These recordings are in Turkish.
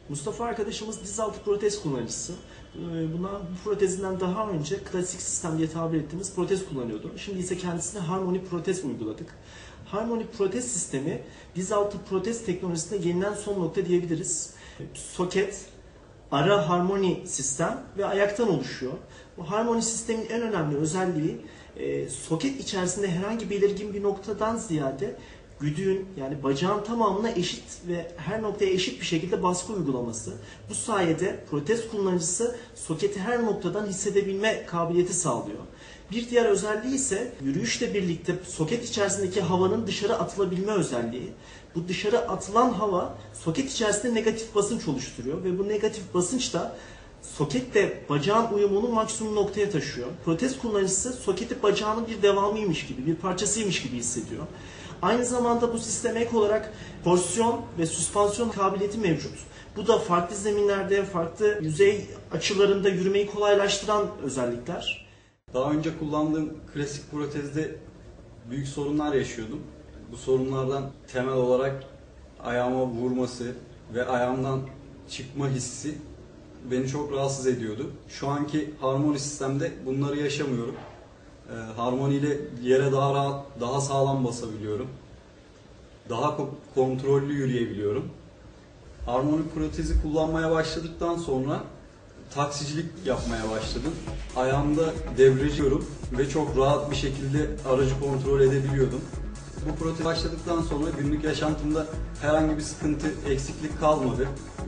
Mustafa arkadaşımız dizaltı protez kullanıcısı. Bu protezinden daha önce klasik sistem diye tabir ettiğimiz protez kullanıyordu. Şimdi ise kendisine Harmony protez uyguladık. Harmony protez sistemi dizaltı protez teknolojisinde gelinen son nokta diyebiliriz. Soket, ara harmoni sistem ve ayaktan oluşuyor. Bu harmoni sistemin en önemli özelliği soket içerisinde herhangi belirgin bir noktadan ziyade güdüğün yani bacağın tamamına eşit ve her noktaya eşit bir şekilde baskı uygulaması. Bu sayede protez kullanıcısı soketi her noktadan hissedebilme kabiliyeti sağlıyor. Bir diğer özelliği ise yürüyüşle birlikte soket içerisindeki havanın dışarı atılabilme özelliği. Bu dışarı atılan hava soket içerisinde negatif basınç oluşturuyor ve bu negatif basınç da soketle bacağın uyumunu maksimum noktaya taşıyor. Protez kullanıcısı soketi bacağının bir devamıymış gibi, bir parçasıymış gibi hissediyor. Aynı zamanda bu sisteme ek olarak torsiyon ve süspansiyon kabiliyeti mevcut. Bu da farklı zeminlerde, farklı yüzey açılarında yürümeyi kolaylaştıran özellikler. Daha önce kullandığım klasik protezde büyük sorunlar yaşıyordum. Bu sorunlardan temel olarak ayağıma vurması ve ayağımdan çıkma hissi beni çok rahatsız ediyordu. Şu anki Harmony sistemde bunları yaşamıyorum. Harmony ile yere daha rahat, daha sağlam basabiliyorum. Daha kontrollü yürüyebiliyorum. Harmony protezi kullanmaya başladıktan sonra taksicilik yapmaya başladım. Ayağımda devreciyorum ve çok rahat bir şekilde aracı kontrol edebiliyordum. Bu protez başladıktan sonra günlük yaşantımda herhangi bir sıkıntı, eksiklik kalmadı.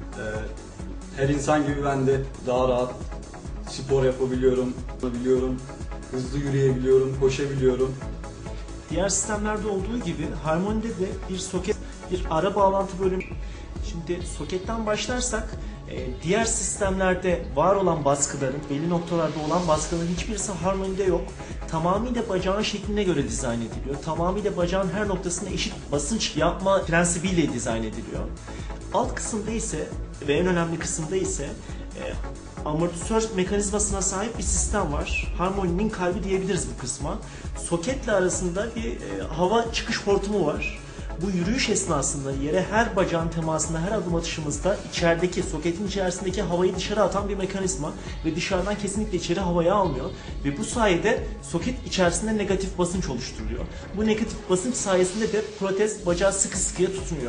Her insan gibi ben de daha rahat spor yapabiliyorum, hızlı yürüyebiliyorum, koşabiliyorum. Diğer sistemlerde olduğu gibi Harmony'de de bir soket, bir ara bağlantı bölümü. Şimdi soketten başlarsak diğer sistemlerde var olan baskıların, belli noktalarda olan baskıların hiçbirisi Harmony'de yok. Tamamıyla bacağın şekline göre dizayn ediliyor. Tamamıyla bacağın her noktasına eşit basınç yapma prensibiyle dizayn ediliyor. Alt kısımda ise ve en önemli kısımda ise amortisör mekanizmasına sahip bir sistem var. Harmony'nin kalbi diyebiliriz bu kısma. Soketle arasında bir hava çıkış hortumu var. Bu yürüyüş esnasında yere her bacağın temasında, her adım atışımızda içerideki, soketin içerisindeki havayı dışarı atan bir mekanizma ve dışarıdan kesinlikle içeri havayı almıyor ve bu sayede soket içerisinde negatif basınç oluşturuyor. Bu negatif basınç sayesinde de protez bacağı sıkı sıkıya tutunuyor.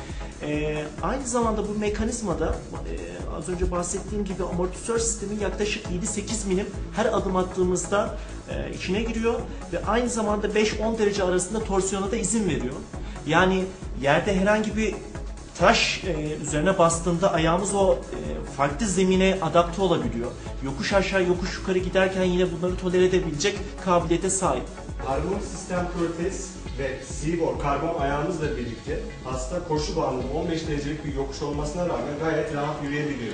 Aynı zamanda bu mekanizmada az önce bahsettiğim gibi amortisör sistemi yaklaşık 7-8 milim her adım attığımızda içine giriyor ve aynı zamanda 5-10 derece arasında torsiyona da izin veriyor. Yani yerde herhangi bir taş üzerine bastığında ayağımız o farklı zemine adapte olabiliyor. Yokuş aşağı yokuş yukarı giderken yine bunları tolere edebilecek kabiliyete sahip. Harmony sistem protez ve Seaboard karbon ayağımızla birlikte hasta koşu bandında 15 derecelik bir yokuş olmasına rağmen gayet rahat yürüyebiliyor.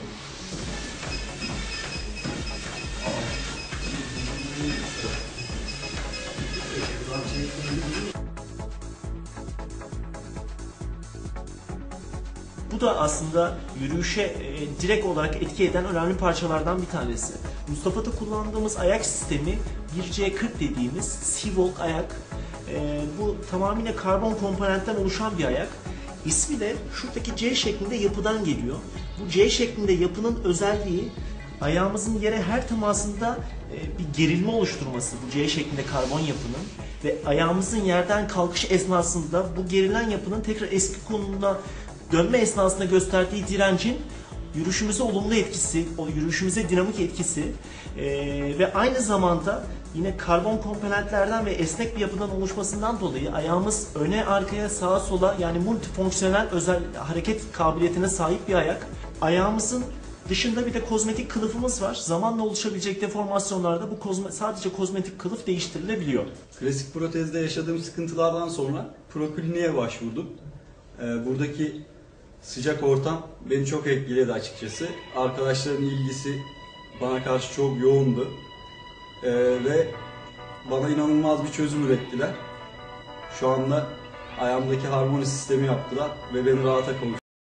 Bu da aslında yürüyüşe direkt olarak etki eden önemli parçalardan bir tanesi. Mustafa'da kullandığımız ayak sistemi 1C40 dediğimiz Seawalk ayak. Bu tamamıyla karbon komponentten oluşan bir ayak. İsmi de şuradaki C şeklinde yapıdan geliyor. Bu C şeklinde yapının özelliği ayağımızın yere her temasında bir gerilme oluşturması bu C şeklinde karbon yapının ve ayağımızın yerden kalkış esnasında bu gerilen yapının tekrar eski konumuna dönme esnasında gösterdiği direncin yürüyüşümüze olumlu etkisi, o yürüyüşümüze dinamik etkisi ve aynı zamanda yine karbon komponentlerden ve esnek bir yapıdan oluşmasından dolayı ayağımız öne, arkaya, sağa, sola yani multifonksiyonel özel hareket kabiliyetine sahip bir ayak. Ayağımızın dışında bir de kozmetik kılıfımız var. Zamanla oluşabilecek deformasyonlarda bu sadece kozmetik kılıf değiştirilebiliyor. Klasik protezde yaşadığım sıkıntılardan sonra prokliniğe başvurdum. Buradaki sıcak ortam beni çok etkiledi açıkçası. Arkadaşların ilgisi bana karşı çok yoğundu. Ve bana inanılmaz bir çözüm ürettiler. Şu anda ayağımdaki harmoni sistemi yaptılar ve beni rahata kavuşturdular.